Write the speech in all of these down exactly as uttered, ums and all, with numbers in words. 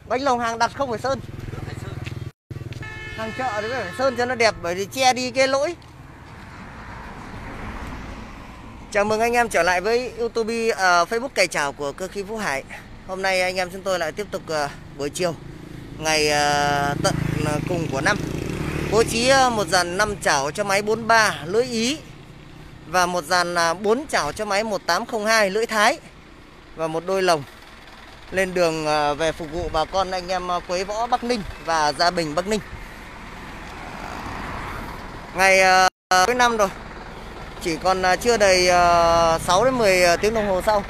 Bánh lồng hàng đặt không phải sơn. Hàng chợ thì phải sơn cho nó đẹp, bởi vì che đi cái lỗi. Chào mừng anh em trở lại với YouTube, uh, Facebook Cày Chảo của Cơ Khí Phú Hải. Hôm nay anh em chúng tôi lại tiếp tục uh, buổi chiều ngày uh, tận uh, cùng của năm, bố trí uh, một dàn năm chảo cho máy bốn ba lưỡi Ý và một dàn uh, bốn chảo cho máy một tám không hai lưỡi Thái và một đôi lồng lên đường uh, về phục vụ bà con anh em uh, Quế Võ Bắc Ninh và Gia Bình Bắc Ninh. Ngày uh, cuối năm rồi, chỉ còn uh, chưa đầy uh, sáu đến mười tiếng đồng hồ sau.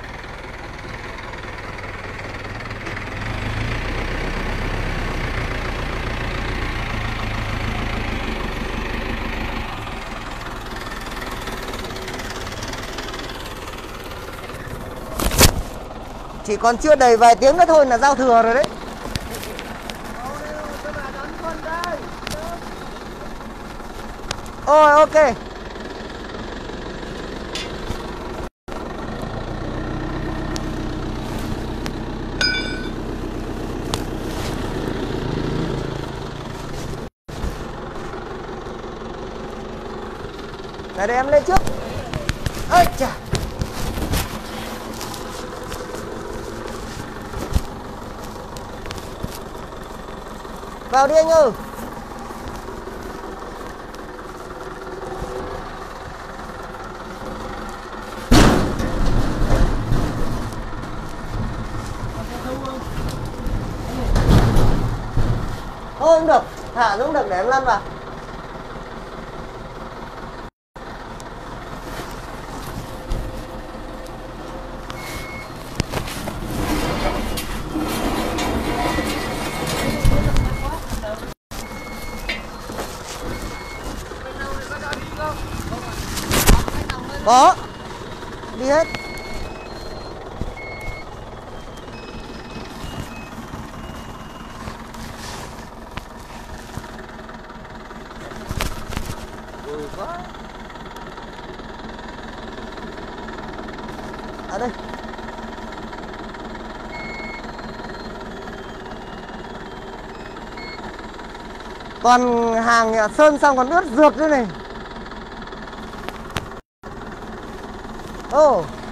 Chỉ còn chưa đầy vài tiếng nữa thôi là giao thừa rồi đấy. Ôi ok. Này để em lên trước. Ôi chà. Vào đi anh ơi. Thôi không được, thả xuống được để em lăn vào. Có, đi hết. Ừ, quá. À đây. Còn hàng sơn xong còn ướt rượt nữa này. Ồ. Oh.